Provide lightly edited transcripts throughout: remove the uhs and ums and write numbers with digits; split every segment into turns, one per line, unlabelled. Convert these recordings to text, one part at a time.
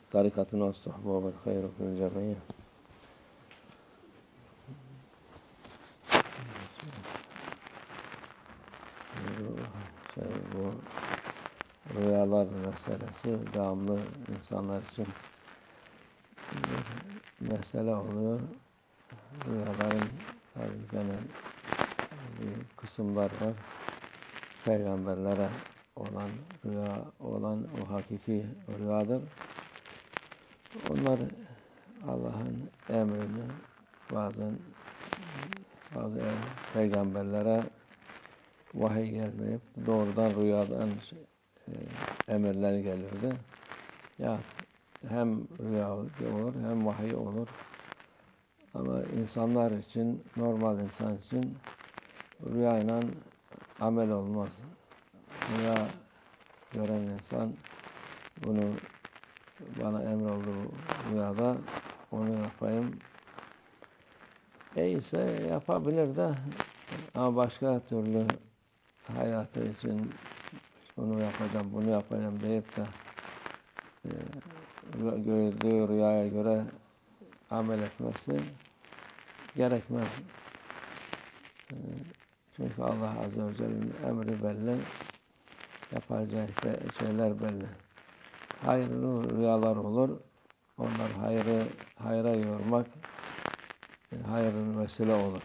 tarikatına as-suhbu vel hayru fil cemiyye. Bu rüyalar meselesi devamlı insanlar için bir mesele oluyor. Rüyaların tabii genel bir kısımlar var. Peygamberlere olan rüya olan o hakiki rüyadır. Onlar Allah'ın emrini bazı peygamberlere vahiy gelmeyip doğrudan rüyadan emirler gelirdi. Ya hem rüya olur hem vahiy olur. Ama insanlar için, normal insan için rüyayla amel olmaz. Rüya gören insan bunu bana emroldu rüyada, onu yapayım. İyiyse yapabilir de ama başka türlü hayatı için bunu yapacağım, bunu yapacağım deyip de gördüğü rüyaya göre amel etmesi gerekmez. Çünkü Allah Azze ve Celle'nin emri belli, yapacağı şeyler belli. Hayırlı rüyalar olur, onlar hayra yormak hayırlı vesile olur.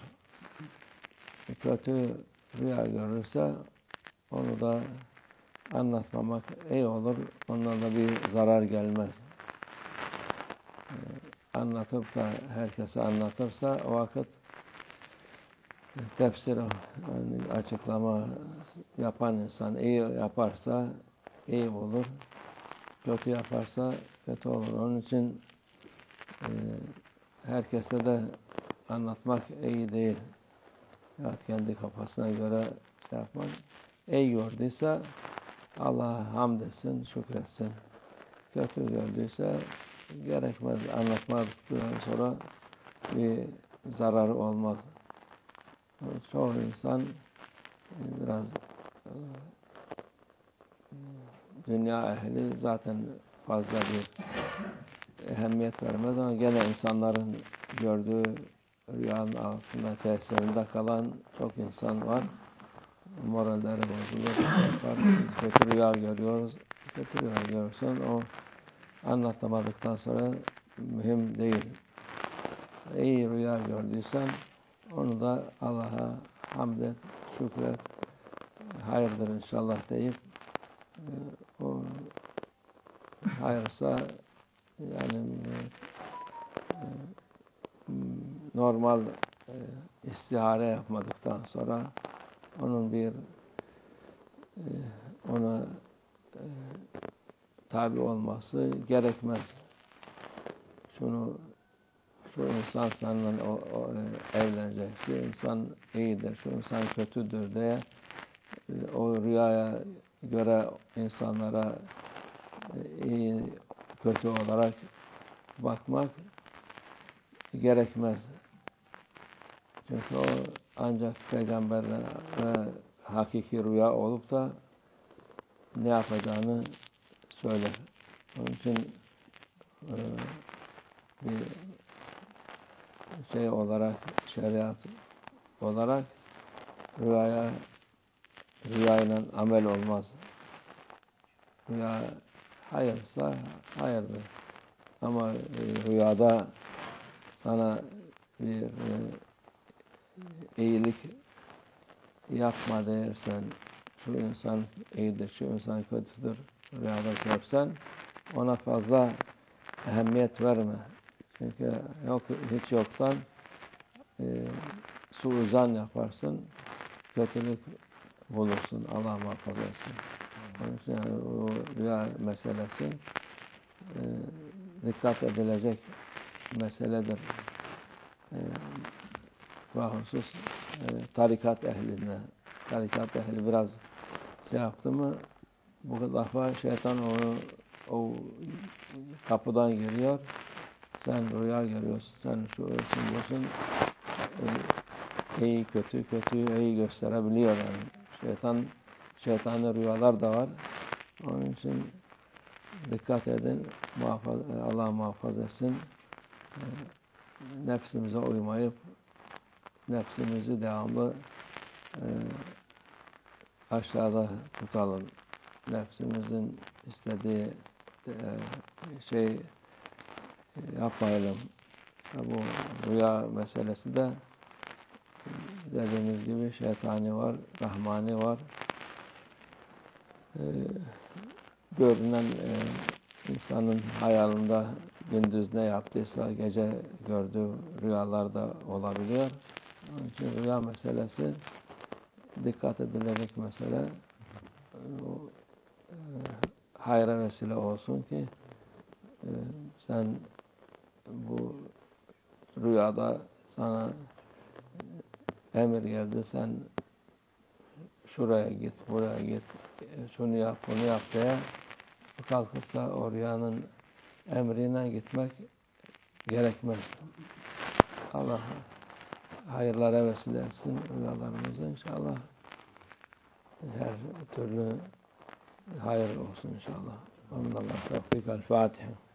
Kötü rüya görürse onu da anlatmamak iyi olur, ondan da bir zarar gelmez. Anlatıp da herkese anlatırsa o vakit tefsir, yani açıklama yapan insan iyi yaparsa iyi olur, kötü yaparsa kötü olur. Onun için herkese de anlatmak iyi değil. Ya kendi kafasına göre yapmak. İyi gördüyse Allah'a hamd etsin, şükretsin. Kötü gördüyse gerekmez. Anlatmadıktan sonra bir zararı olmaz. Çoğu insan biraz dünya ehli zaten fazla bir ehemmiyet vermez ama gene insanların gördüğü rüyanın altında tesirinde kalan çok insan var. Moralleri bozulur. Biz kötü rüya görüyoruz. Kötü rüya görürsen o anlatamadıktan sonra mühim değil. İyi rüya gördüysen onu da Allah'a hamd et, şükret, hayırdır inşallah deyip o hayırsa yani normal istihare yapmadıktan sonra onun ona tabi olması gerekmez. Şu insan seninle evlenecek, şu insan iyidir, şu insan kötüdür diye o rüyaya göre insanlara iyi, kötü olarak bakmak gerekmez. Çünkü o ancak peygamberlere hakiki rüya olup da ne yapacağını söyler. Onun için bir şey olarak, şeriat olarak rüyayla amel olmaz. Rüya hayırsa hayırdır. Ama rüyada sana bir iyilik yapma dersen, şu insan iyidir, şu insan kötüdür rüyada görsen, ona fazla ehemmiyet verme. Çünkü hiç yoktan suizan yaparsın, kötülük bulursun, Allah muhafaza etsin. Onun için yani o rüya meselesi dikkat edilecek meseledir. Bahusus tarikat ehli biraz şey yaptı mı bu defa şeytan o kapıdan giriyor. Sen rüya görüyorsun, sen şu olsun diyorsun. İyi kötü iyi gösterebiliyor yani. Şeytanlı rüyalar da var. Onun için dikkat edin. Allah muhafaza etsin. Nefsimize uymayıp nefsimizi devamlı aşağıda tutalım. Nefsimizin istediği şey yapmayalım. Bu rüya meselesi de dediğimiz gibi şeytani var, rahmani var. Görünen insanın hayalinde gündüz ne yaptıysa gece gördüğü rüyalar da olabiliyor. Onun için rüya meselesi dikkat edilecek mesele. Hayra vesile olsun ki sen bu rüyada sana emir geldi, sen şuraya git, buraya git, şunu yap, bunu yap diye kalkıp da o rüyanın emrine gitmek gerekmez. Allah hayırlara vesile etsin rüyalarımızı inşallah. Her türlü hayır olsun inşallah. Amin. Allah tevfik. El Fatiha.